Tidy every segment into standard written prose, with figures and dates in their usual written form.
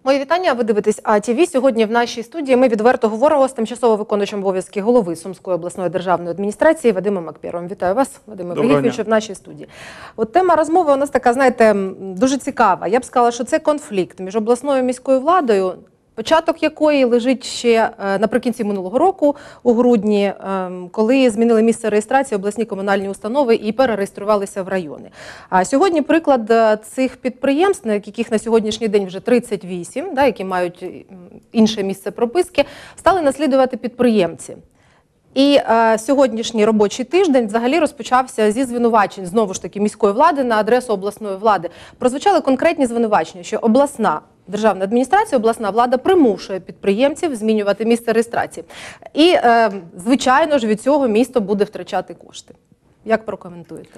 Мої вітання, ви дивитесь АТВ. Сьогодні в нашій студії ми відверто говоримо з тимчасово виконуючим обов'язки голови Сумської обласної державної адміністрації Вадимом Акпєровим. Вітаю вас, Вадиме Вагітовичу, в нашій студії. От тема розмови у нас така, знаєте, дуже цікава. Я б сказала, що це конфлікт між обласною і міською владою, початок якої лежить ще наприкінці минулого року, у грудні, коли змінили місце реєстрації обласні комунальні установи і перереєструвалися в райони. А сьогодні приклад цих підприємств, яких на сьогоднішній день вже 38, які мають інше місце прописки, стали наслідувати підприємці. І сьогоднішній робочий тиждень взагалі розпочався зі звинувачень, знову ж таки, міської влади на адресу обласної влади. Прозвучали конкретні звинувачення, що обласна державна адміністрація, обласна влада примушує підприємців змінювати місце реєстрації. І, звичайно ж, від цього місто буде втрачати кошти. Як прокоментуєте?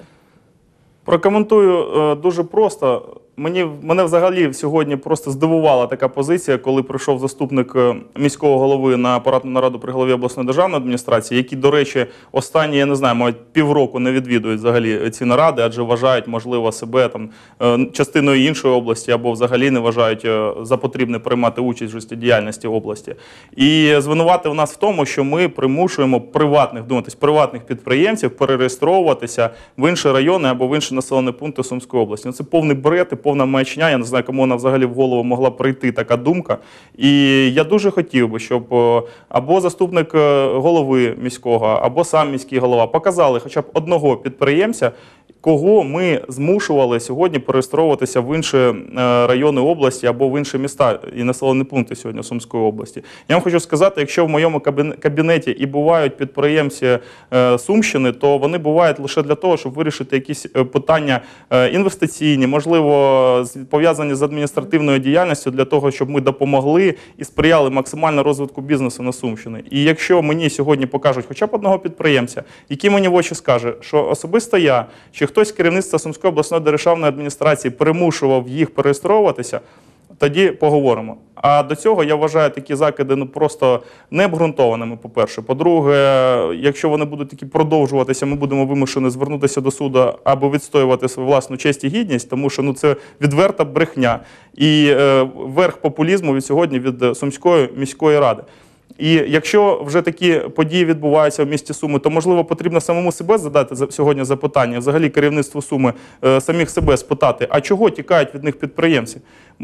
Прокоментую дуже просто. Мене взагалі сьогодні просто здивувала така позиція, коли прийшов заступник міського голови на апаратну нараду при голові обласної державної адміністрації, які, до речі, останні, я не знаю, мабуть, півроку не відвідують взагалі ці наради, адже вважають, можливо, себе там частиною іншої області або взагалі не вважають за потрібне приймати участь в життєдіяльності області. І звинуватив нас в тому, що ми примушуємо приватних підприємців перереєстровуватися в інші райони або в інші населені пункти Сумської області. Це повний бред і повна маячня. Я не знаю, кому вона взагалі в голову могла прийти така думка. І я дуже хотів би, щоб або заступник голови міського, або сам міський голова показали хоча б одного підприємця, кого ми змушували сьогодні перереєстровуватися в інші райони області або в інші міста і населені пункти сьогодні Сумської області. Я вам хочу сказати, якщо в моєму кабінеті і бувають підприємці Сумщини, то вони бувають лише для того, щоб вирішити якісь питання інвестиційні, можливо, пов'язані з адміністративною діяльністю, для того, щоб ми допомогли і сприяли максимально розвитку бізнесу на Сумщині. І якщо мені сьогодні покажуть хоча б одного підприємця, який мені в очі скаже, що особисто я, чи хтось з керівництва Сумської обласної державної адміністрації примушував їх перереєстровуватися, тоді поговоримо. А до цього я вважаю такі закиди просто необґрунтованими, по-перше. По-друге, якщо вони будуть такі продовжуватися, ми будемо вимушені звернутися до суду або відстоювати свою власну честь і гідність, тому що це відверта брехня і верх популізму від сьогодні від Сумської міської ради. І якщо вже такі події відбуваються в місті Суми, то, можливо, потрібно самому себе задати сьогодні запитання, взагалі керівництву Суми, самих себе спитати, а чого тікають від них підприємці?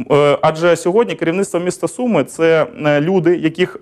Адже сьогодні керівництво міста Суми – це люди, яких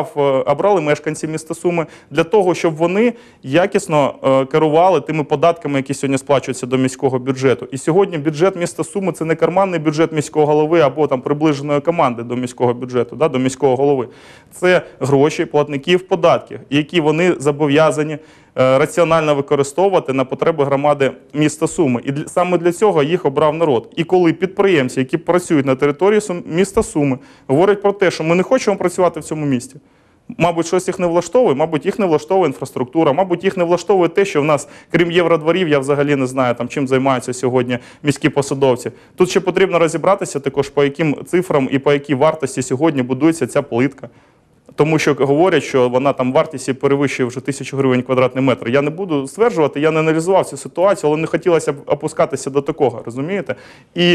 обрали мешканці міста Суми для того, щоб вони якісно керували тими податками, які сьогодні сплачуються до міського бюджету. І сьогодні бюджет міста Суми – це не карманний бюджет міського голови або там приближеної команди до міського бюджету, до міського голови. Це гроші платників податків, які вони зобов'язані раціонально використовувати на потреби громади міста Суми. І саме для цього їх обрав народ. І коли підприємці, які працюють на території міста Суми, говорять про те, що ми не хочемо працювати в цьому місті, мабуть, щось їх не влаштовує, мабуть, їх не влаштовує інфраструктура, мабуть, їх не влаштовує те, що в нас, крім євродворів, я взагалі не знаю, чим займаються сьогодні міські посадовці. Тут ще потрібно розібратися також, по яким цифрам і по якій вартості сьогодні будується ця плитка. Тому що говорять, що вона там вартість перевищує вже 1000 гривень квадратний метр. Я не буду стверджувати, я не аналізував цю ситуацію, але не хотілося б опускатися до такого, розумієте? І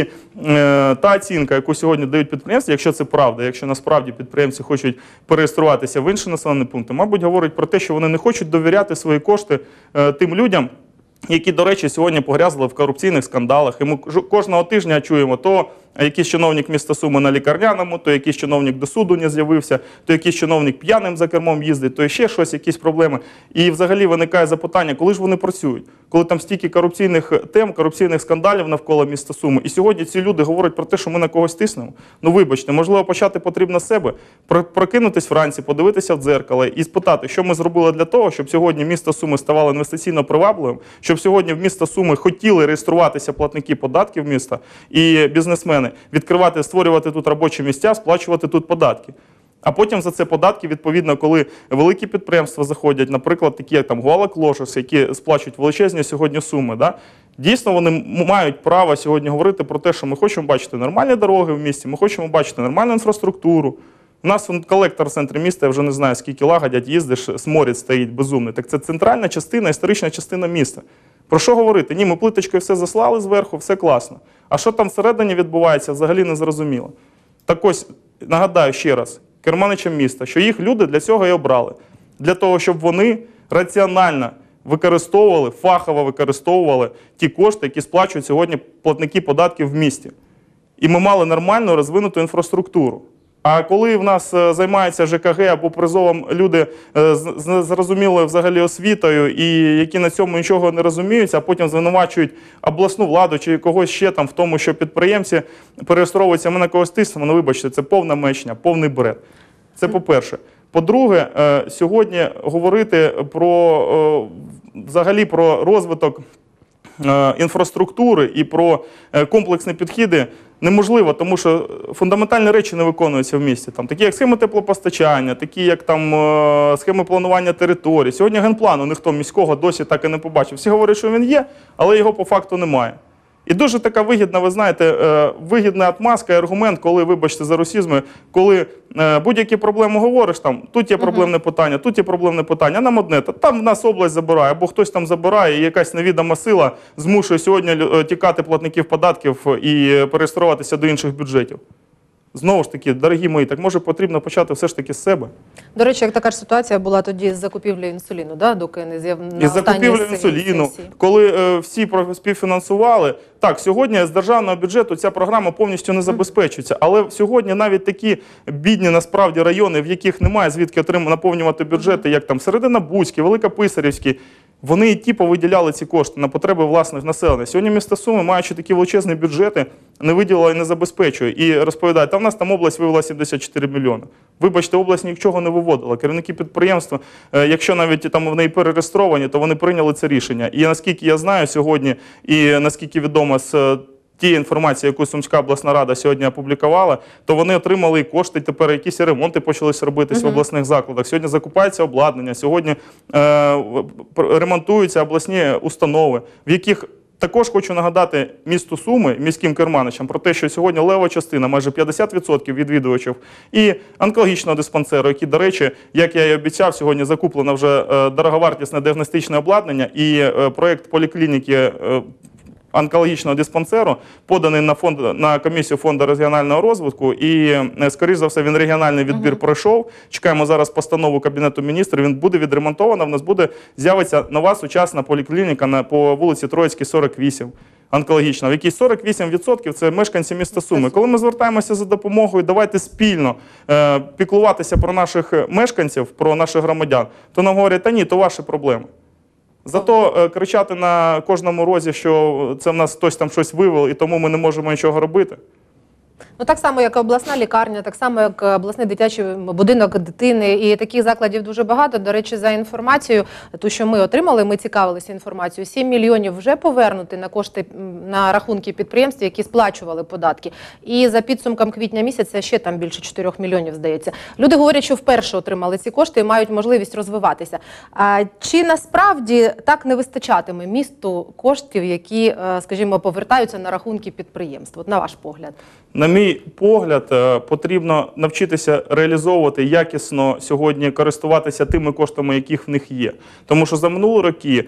та оцінка, яку сьогодні дають підприємці, якщо це правда, якщо насправді підприємці хочуть перереєструватися в інші населені пункти, мабуть, говорить про те, що вони не хочуть довіряти свої кошти тим людям, які, до речі, сьогодні погрязли в корупційних скандалах. І ми кожного тижня чуємо то якийсь чиновник міста Суми на лікарняному, то якийсь чиновник до суду не з'явився, то якийсь чиновник п'яним за кермом їздить, то ще щось, якісь проблеми. І взагалі виникає запитання, коли ж вони працюють? Коли там стільки корупційних тем, корупційних скандалів навколо міста Суми. І сьогодні ці люди говорять про те, що ми на когось тиснемо. Ну вибачте, можливо, почати потрібно з себе, прокинутись вранці, подивитися в дзеркало і спитати, що ми зробили для того, щоб сьогодні місто Суми ставало інвестиційно привабливим, щоб сьогодні в місто Суми хотіли реєструватися платники податків міста і бізнесмени, відкривати, створювати тут робочі місця, сплачувати тут податки. А потім за це податки, відповідно, коли великі підприємства заходять, наприклад, такі як там Гуала-Клошес, які сплачують величезні сьогодні суми, дійсно вони мають право сьогодні говорити про те, що ми хочемо бачити нормальні дороги в місті, ми хочемо бачити нормальну інфраструктуру. У нас колектор в центрі міста, я вже не знаю, скільки лагодять, їздиш, сморід стоїть безумний. Так це центральна частина, історична частина міста. Про що говорити? Ні, ми плиточкою все заслали зверху, все класно. А що там всередині відбувається, взагалі не зрозуміло. Так ось, нагадаю ще раз, керманичам міста, що їх люди для цього і обрали. Для того, щоб вони раціонально використовували, фахово використовували ті кошти, які сплачують сьогодні платники податків в місті. І ми мали нормальну розвинуту інфраструктуру. А коли в нас займаються ЖКГ або призовом люди з зрозумілою взагалі освітою, і які на цьому нічого не розуміються, а потім звинувачують обласну владу чи когось ще там в тому, що підприємці перереєстровуються, ми на когось тиснемо, ну вибачте, це повна маячня, повний бред. Це по-перше. По-друге, сьогодні говорити про, взагалі про розвиток інфраструктури і про комплексні підходи неможливо, тому що фундаментальні речі не виконуються в місті. Там, такі як схеми теплопостачання, такі як там, схеми планування територій. Сьогодні генплану ніхто міського досі так і не побачив. Всі говорять, що він є, але його по факту немає. І дуже така вигідна, ви знаєте, вигідна отмазка і аргумент, коли, вибачте за русізми, коли будь-які проблеми говориш, там, тут є проблемне питання, тут є проблемне питання, а нам одне, там в нас область забирає, або хтось там забирає, і якась невідома сила змушує сьогодні тікати платників податків і перереєструватися до інших бюджетів. Знову ж таки, дорогі мої, так може потрібно почати все ж таки з себе. До речі, як така ж ситуація була тоді з закупівлею інсуліну, да? Доки не з'явилася із закупівлею інсуліну, коли всі співфінансували. Так, сьогодні з державного бюджету ця програма повністю не забезпечується, але сьогодні навіть такі бідні насправді райони, в яких немає звідки наповнювати бюджети, як там Серединобузький, Великописарівський, вони і ті повиділяли ці кошти на потреби власних населення. Сьогодні місто Суми, маючи такі величезні бюджети, не виділила і не забезпечує. І розповідає, та в нас там область вивела 74 мільйони. Вибачте, область нічого не виводила. Керівники підприємства, якщо навіть там в неї перереєстровані, то вони прийняли це рішення. І наскільки я знаю сьогодні, і наскільки відомо з тієї інформації, яку Сумська обласна рада сьогодні опублікувала, то вони отримали і кошти, тепер якісь ремонти почалися робитись в обласних закладах. Сьогодні закупається обладнання, сьогодні ремонтуються обласні установи, в яких також хочу нагадати місту Суми, міським керманичам, про те, що сьогодні левова частина, майже 50% відвідувачів, і онкологічного диспансеру, який, до речі, як я і обіцяв, сьогодні закуплено вже дороговартісне діагностичне обладнання і проєкт поліклініки онкологічного диспансеру, поданий на комісію Фонду регіонального розвитку, і, скоріш за все, він регіональний відбір пройшов. Чекаємо зараз постанову Кабінету міністрів, він буде відремонтовано, в нас з'явиться нова сучасна поліклініка по вулиці Троїцькій, 48, онкологічна, в якій 48% – це мешканці міста Суми. Коли ми звертаємося за допомогою, давайте спільно піклуватися про наших мешканців, про наших громадян, то нам говорять, та ні, то ваші проблеми. Зато кричати на кожному розі, що це в нас хтось там щось вивел, і тому ми не можемо нічого робити. Ну, так само, як обласна лікарня, так само, як обласний дитячий будинок дитини. І таких закладів дуже багато. До речі, за інформацією, ту, що ми отримали, ми цікавилися інформацією, 7 мільйонів вже повернути на кошти, на рахунки підприємств, які сплачували податки. І за підсумком квітня місяця ще там більше 4 мільйонів, здається. Люди говорять, що вперше отримали ці кошти і мають можливість розвиватися. А чи насправді так не вистачатиме місту коштів, які, скажімо, повертаються на рахунки підприємств? От на ваш погляд. На мій погляд, потрібно навчитися реалізовувати якісно сьогодні, користуватися тими коштами, яких в них є. Тому що за минулі роки,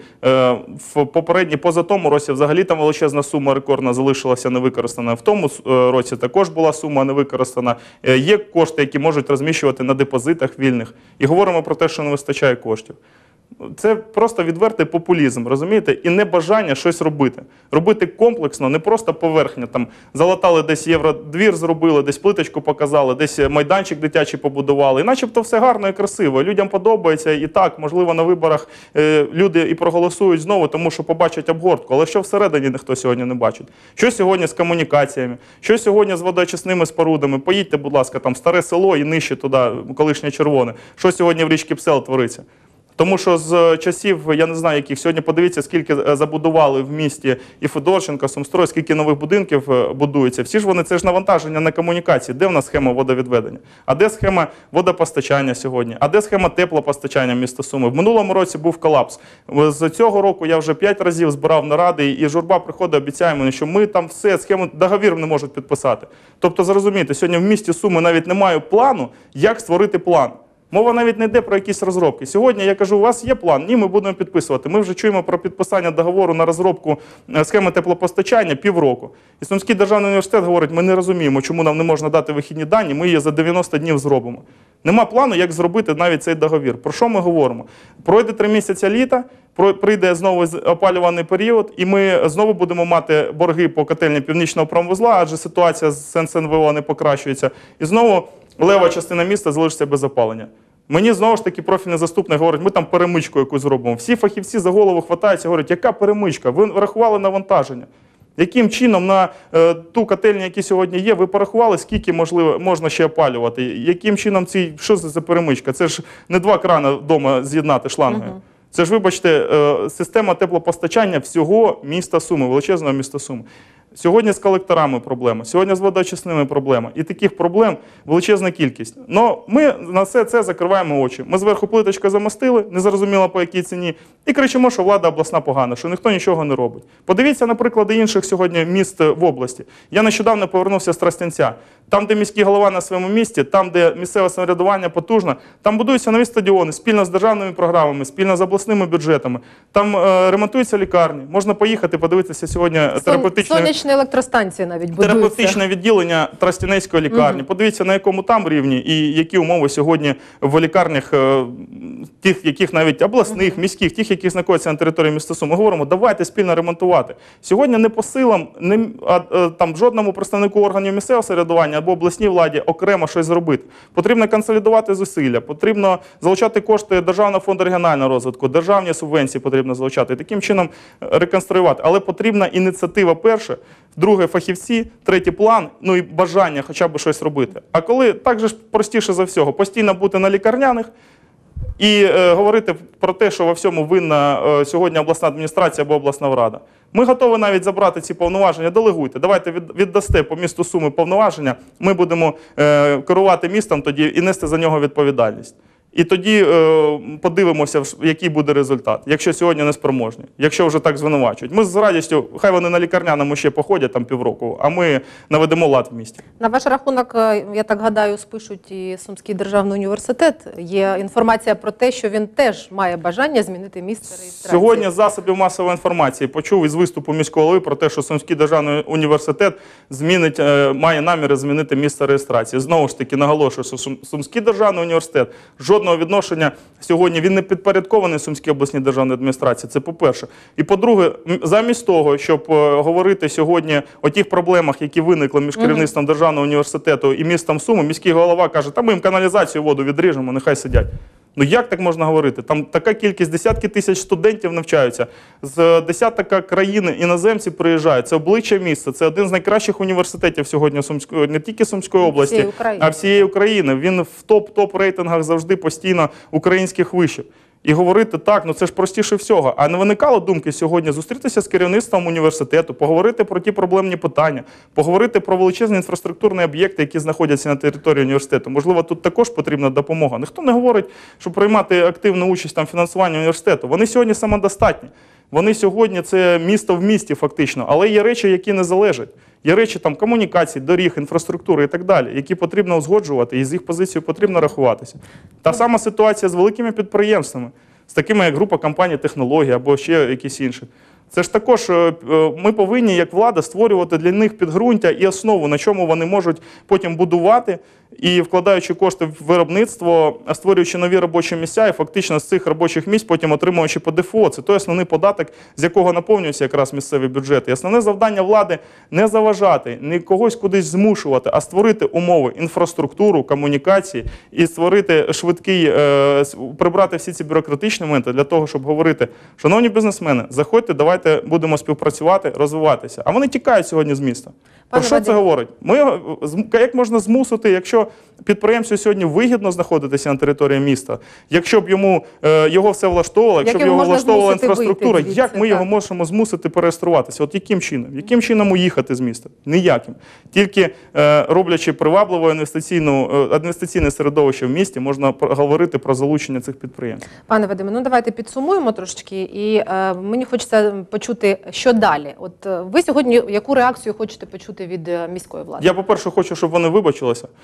в попередній, поза тому році, взагалі там величезна сума рекордна залишилася невикористана. В тому році також була сума невикористана. Є кошти, які можуть розміщувати на депозитах вільних. І говоримо про те, що не вистачає коштів. Це просто відвертий популізм, розумієте? І небажання щось робити. Робити комплексно, не просто поверхня. Там залатали десь євродвір, зробили, десь плиточку показали, десь майданчик дитячий побудували. І начебто все гарно і красиво. Людям подобається і так, можливо, на виборах люди і проголосують знову, тому що побачать обгортку. Але що всередині ніхто сьогодні не бачить? Що сьогодні з комунікаціями? Що сьогодні з водоочисними спорудами? Поїдьте, будь ласка, там Старе Село і нижче туди, колишнє Червоне. Що сьогодні в річці Псел твориться? Тому що з часів, я не знаю яких, сьогодні подивіться, скільки забудували в місті і Федорченко, Сумстрой, скільки нових будинків будується. Всі ж вони, це ж навантаження на комунікації. Де в нас схема водовідведення? А де схема водопостачання сьогодні? А де схема теплопостачання міста Суми? В минулому році був колапс. З цього року я вже 5 разів збирав наради, і журба приходить, обіцяє мені, що ми там все, схему, договір не можуть підписати. Тобто, зрозумійте, сьогодні в місті Суми навіть немає плану, як створити план. Мова навіть не йде про якісь розробки. Сьогодні я кажу, у вас є план? Ні, ми будемо підписувати. Ми вже чуємо про підписання договору на розробку схеми теплопостачання півроку. І Сумський державний університет говорить, ми не розуміємо, чому нам не можна дати вихідні дані, ми її за 90 днів зробимо. Нема плану, як зробити навіть цей договір. Про що ми говоримо? Пройде 3 місяці літа, прийде знову опалювальний період, і ми знову будемо мати борги по котельні Північного промвузла, адже ситуація з СНВО не покращується. І знову лева частина міста залишиться без опалення. Мені знову ж таки профільний заступник говорить, ми там перемичку якусь зробимо. Всі фахівці за голову хватаються, говорять, яка перемичка? Ви врахували навантаження. Яким чином на ту котельню, яка сьогодні є, ви порахували, скільки можна ще опалювати? Яким чином що це за перемичка? Це ж не 2 крани вдома з'єднати шлангою. Це ж, вибачте, система теплопостачання всього міста Суми, величезного міста Суми. Сьогодні з колекторами проблема, сьогодні з водоочисними проблема. І таких проблем величезна кількість. Но ми на все це закриваємо очі. Ми зверху плиточку замостили, незрозуміло по якій ціні, і кричимо, що влада обласна погана, що ніхто нічого не робить. Подивіться на приклади інших сьогодні міст в області. Я нещодавно повернувся з Тростянця. Там, де міський голова на своєму місці, там, де місцеве самоврядування потужне, там будуються нові стадіони спільно з державними програмами, спільно з обласними бюджетами. Там ремонтуються лікарні. Можна поїхати, подивитися сьогодні сонячні електростанції навіть будуються. Терапевтичне відділення Тростянецької лікарні. Подивіться, на якому там рівні і які умови сьогодні в лікарнях, тих, яких навіть обласних, міських, тих, які знаходяться на території міста Сум. Ми говоримо, давайте спільно ремонтувати. Сьогодні не по силам там жодному представнику органів місцевого самоврядування або обласній владі окремо щось зробити. Потрібно консолідувати зусилля, потрібно залучати кошти Державного фонду регіонального розвитку, державні субвенції потрібно залучати і таким чином реконструювати. Але потрібна ініціатива перша, друге фахівці, третій план, ну і бажання хоча б щось робити. А коли так же ж простіше за всього, постійно бути на лікарняних і говорити про те, що во всьому винна сьогодні обласна адміністрація або обласна рада. Ми готові навіть забрати ці повноваження, делегуйте. Давайте віддасте по місту Суми повноваження, ми будемо керувати містом тоді і нести за нього відповідальність. І тоді подивимося, який буде результат, якщо сьогодні не спроможні, якщо вже так звинувачують. Ми з радістю, хай вони на лікарняному ще походять там півроку, а ми наведемо лад в місті. На ваш рахунок, я так гадаю, спишуть і Сумський державний університет. Є інформація про те, що він теж має бажання змінити місце реєстрації. Сьогодні з засобів масової інформації почув із виступу міського голови про те, що Сумський державний університет має наміри змінити місце реєстрації. Знову ж таки, наголошую, що Сумський державний університет жодного відношення сьогодні, він не підпорядкований Сумській обласній державній адміністрації, це по-перше. І по-друге, замість того, щоб говорити сьогодні о тих проблемах, які виникли між керівництвом державного університету і містом Суми, міський голова каже, та ми їм каналізацію, воду відріжемо, нехай сидять. Ну як так можна говорити? Там така кількість, десятки тисяч студентів навчаються, з десятка країн іноземці приїжджають. Це обличчя міста, це один з найкращих університетів сьогодні не тільки Сумської області, а всієї України. Він в топ-топ рейтингах завжди постійно українських вишів. І говорити так, ну це ж простіше всього. А не виникало думки сьогодні зустрітися з керівництвом університету, поговорити про ті проблемні питання, поговорити про величезні інфраструктурні об'єкти, які знаходяться на території університету. Можливо, тут також потрібна допомога. Ніхто не говорить, що приймати активну участь там в фінансуванні університету. Вони сьогодні самодостатні. Вони сьогодні це місто в місті фактично, але є речі, які не залежать. Є речі там комунікацій, доріг, інфраструктури і так далі, які потрібно узгоджувати і з їх позицією потрібно рахуватися. Та сама ситуація з великими підприємствами, з такими як група компаній «Технологія» або ще якісь інші. Це ж також ми повинні, як влада, створювати для них підґрунтя і основу, на чому вони можуть потім будувати і, вкладаючи кошти в виробництво, створюючи нові робочі місця і фактично з цих робочих місць потім отримуючи по ДФО. Це той основний податок, з якого наповнюються якраз місцеві бюджети. І основне завдання влади – не заважати, не когось кудись змушувати, а створити умови, інфраструктуру, комунікації і створити швидкий, прибрати всі ці бюрократичні моменти для того, щоб говорити, шановні бізнесмени, заходьте, давайте будемо співпрацювати, розвиватися. А вони тікають сьогодні з міста. Про що це говорить? Як можна змусити, якщо підприємцю сьогодні вигідно знаходитися на території міста, якщо б його все влаштовувало, якщо б його влаштовувала інфраструктура, як ми його можемо змусити перереєструватися? От яким чином? Яким чином уїхати з міста? Ніяким. Тільки роблячи привабливе інвестиційне середовище в місті, можна говорити про залучення цих підприємств. Пане Вадиме, ну давайте підсумуємо трошечки, і мені хочеться почути, що далі. От ви сьогодні яку реакцію хочете почути від міської влади? Я, по-перше, хочу, щоб вони вибачилися.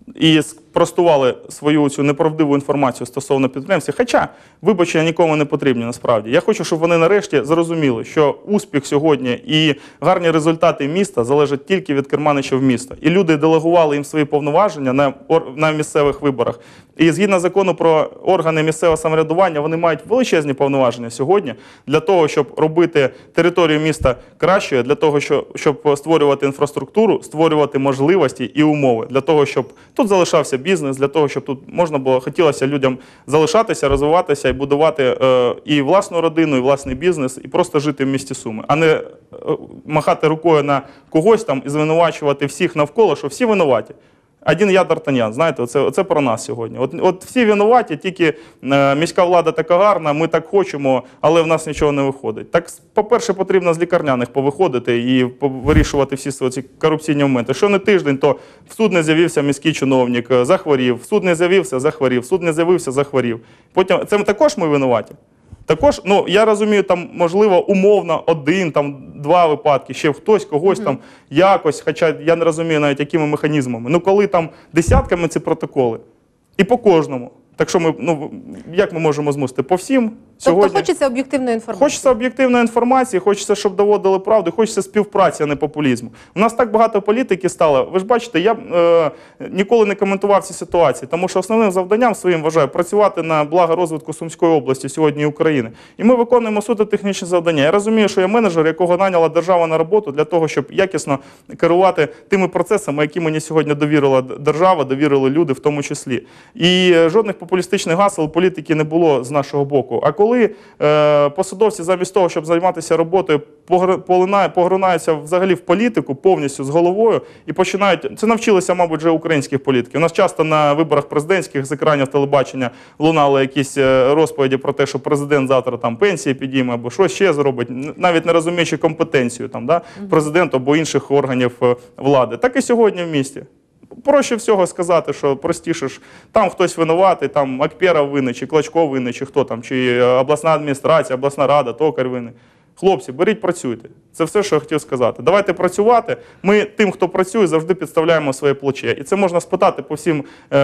і спростували свою цю неправдиву інформацію стосовно підприємців. Хоча вибачення нікому не потрібні насправді. Я хочу, щоб вони нарешті зрозуміли, що успіх сьогодні і гарні результати міста залежать тільки від керманичів міста. І люди делегували їм свої повноваження на місцевих виборах. І згідно закону про органи місцевого самоврядування, вони мають величезні повноваження сьогодні для того, щоб робити територію міста кращою, для того, щоб створювати інфраструктуру, створювати можливості і умови, для того, щоб тут залишався бізнес, для того, щоб тут можна було, хотілося людям залишатися, розвиватися і будувати і власну родину, і власний бізнес, і просто жити в місті Суми, а не махати рукою на когось там і звинувачувати всіх навколо, що всі винуваті. Один я Д'Артаньян, знаєте, оце про нас сьогодні. От всі винуваті, тільки міська влада така гарна, ми так хочемо, але в нас нічого не виходить. Так, по-перше, потрібно з лікарняних повиходити і вирішувати всі ці корупційні моменти. Що не тиждень, то в суд не з'явився міський чиновник, захворів, в суд не з'явився, захворів, в суд не з'явився, захворів. Потім, це також ми винуваті? Також, ну, я розумію, там, можливо, умовно, один, там, два випадки, ще хтось, когось там якось, хоча я не розумію навіть, якими механізмами. Ну, коли там десятками ці протоколи, і по кожному. Так що ми, ну, як ми можемо змусити? По всім сьогодні. Тобто хочеться об'єктивної інформації? Хочеться об'єктивної інформації, хочеться, щоб доводили правду, хочеться співпраці, а не популізму. У нас так багато політики стало. Ви ж бачите, я ніколи не коментував ці ситуації, тому що основним завданням своїм вважаю працювати на благо розвитку Сумської області сьогодні і України. І ми виконуємо суто технічні завдання. Я розумію, що я менеджер, якого наняла держава на роботу для того, щоб якісно керувати тими процесами, які мені сьогодні довірила держава, довірили люди в тому числі. І жодних популістичних гасел політики не було з нашого боку. А коли посадовці замість того, щоб займатися роботою, погрунаються взагалі в політику повністю з головою і починають, це навчилися, мабуть, вже українських політиків. У нас часто на виборах президентських з екранів телебачення лунали якісь розповіді про те, що президент завтра там пенсії підійме або щось ще зробить, навіть не розуміючи компетенцію там, да, президента або інших органів влади. Так і сьогодні в місті. Проще всього сказати, що простіше ж, там хтось винуватий, там Акперов винний, чи Клочко винний, чи хто там, чи обласна адміністрація, обласна рада, токар винний. Хлопці, беріть, працюйте. Це все, що я хотів сказати. Давайте працювати. Ми тим, хто працює, завжди підставляємо своє плече. І це можна спитати по всім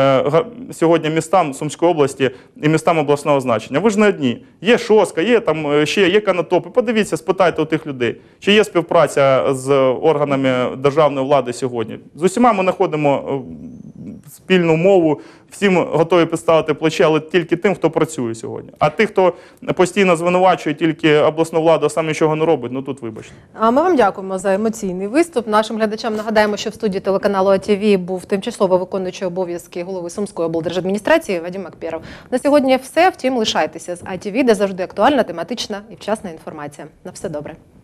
сьогодні містам Сумської області і містам обласного значення. Ви ж не одні. Є Шоска, є там ще, є Канатопи. Подивіться, спитайте у тих людей, чи є співпраця з органами державної влади сьогодні. З усіма ми знаходимо спільну мову, всім готові підставити плече, але тільки тим, хто працює сьогодні. А тих, хто постійно звинувачує тільки обласну владу, а сам нічого не робить, ну тут вибачте. А ми вам дякуємо за емоційний виступ. Нашим глядачам нагадаємо, що в студії телеканалу АТВ був тимчасово виконуючий обов'язки голови Сумської облдержадміністрації Вадим Акперов. На сьогодні все, втім лишайтеся з АТВ, де завжди актуальна, тематична і вчасна інформація. На все добре.